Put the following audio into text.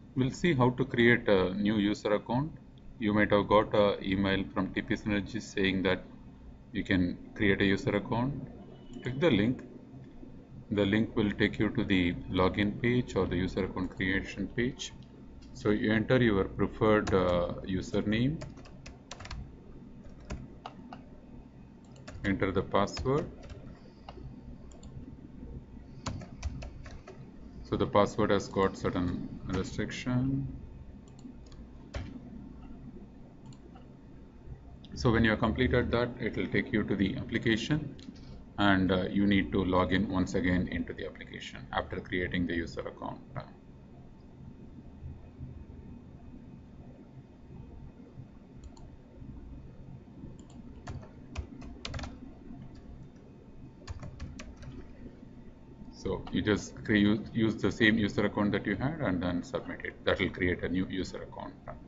We'll see how to create a new user account. You might have got an email from TP Synergy saying that you can create a user account. Click the link. The link will take you to the login page or the user account creation page. So you enter your preferred username, enter the password. So the password has got certain restriction. So when you have completed that, it will take you to the application, and you need to log in once again into the application after creating the user account. So you just use the same user account that you had and then submit it. That will create a new user account.